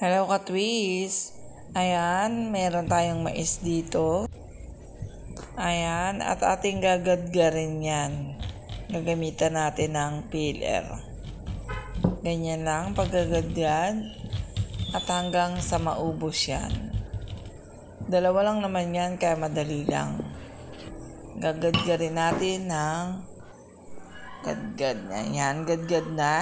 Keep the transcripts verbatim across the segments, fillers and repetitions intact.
Hello ka-twist! Ayan, meron tayong mais dito. Ayan, at ating gagadgarin yan. Gagamitan natin ng peeler. Ganyan lang, paggagadgad. At hanggang sa maubos yan. Dalawa lang naman yan, kaya madali lang. Gagadgarin natin ng gadgad na. Ayan, gadgad na.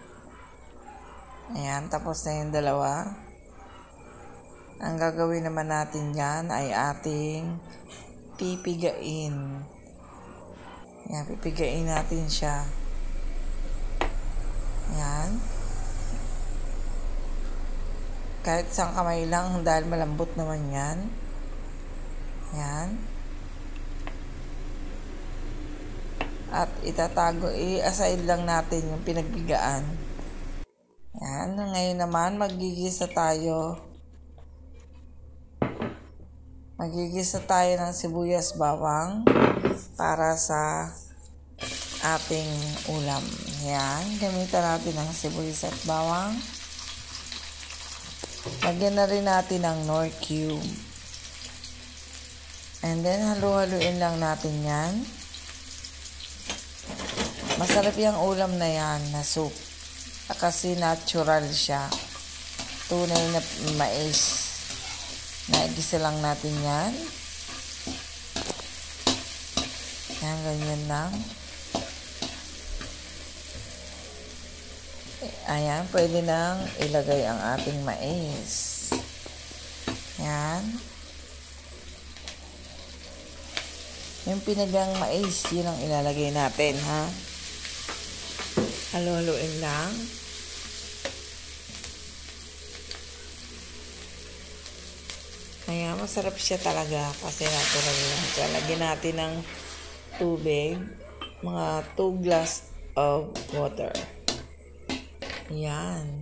Ayan, tapos na yung dalawa. Ang gagawin naman natin yan ay ating pipigain. Ayan, pipigain natin siya. Ayan. Kahit isang kamay lang dahil malambot naman yan. Ayan. At itatago, i-aside lang natin yung pinagbigaan. Yan, ngayon naman magigisa tayo. Magigisa tayo ng sibuyas bawang para sa ating ulam. Yan, gamitan natin ng sibuyas at bawang. Lagyan na rin natin ng Knorr cube. And then halu-haluin lang natin yan. Masarap yung ulam na yan na soup. Kasi natural siya. Tunay na mais. Naigisa lang natin yan. Yan, ganyan lang. Ayan, pwede nang ilagay ang ating mais. Yan. Yung pinagang mais, yun ang ilalagay natin, ha? Halo-haloin lang. Kaya masarap siya talaga kasi natural lang. So, lagyan natin ng tubig. Mga two glass of water. Yan.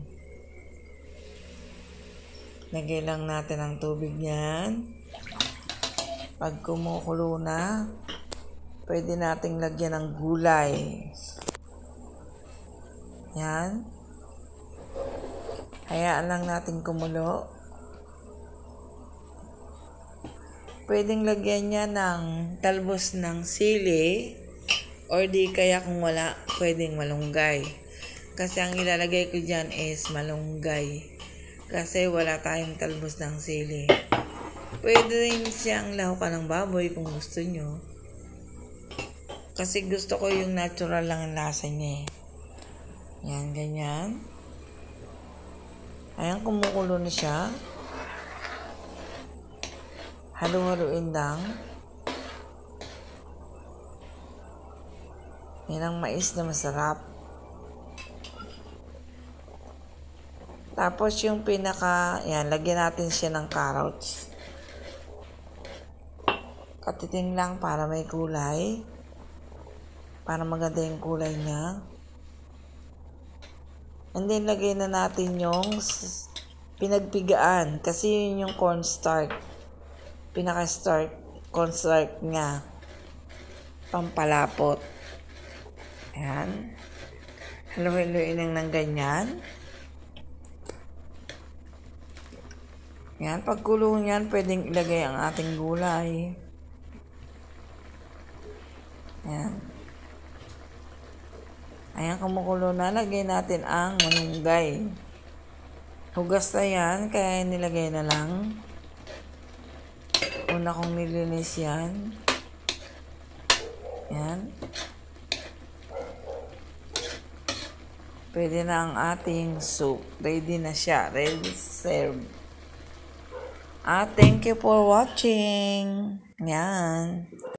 Lagay lang natin ang tubig niyan. Pag kumukulo na, pwede nating lagyan ng gulay. Yan. Hayaan lang natin kumulo. Pwedeng lagyan niya ng talbos ng sili or di kaya kung wala, pwedeng malunggay. Kasi ang ilalagay ko dyan is malunggay. Kasi wala tayong talbos ng sili. Pwede rin siyang lahukan ng baboy kung gusto nyo. Kasi gusto ko yung natural lang ang lasa niya eh. Yan, ganyan. Ayan, kumukulo na siya. Halu-haluin lang. Yan ang mais na masarap. Tapos yung pinaka, yan, lagyan natin siya ng carrots. Katiting lang para may kulay. Para maganda yung kulay niya. And then, lagay na natin yung pinagpigaan. Kasi yun yung cornstarch. Pinaka-starch, cornstarch nga. Pampalapot. Ayan. Halu-haluin lang ng ganyan. Ayan. Pagkulo niyan, pwedeng ilagay ang ating gulay. Ayan. Ayan, kumukulo na. Lagay natin ang malunggay. Hugas na yan, kaya nilagay na lang. Una kong nilinis yan. Yan. Pwede na ang ating soup. Ready na siya. Ready to serve. Ah, thank you for watching. Yan.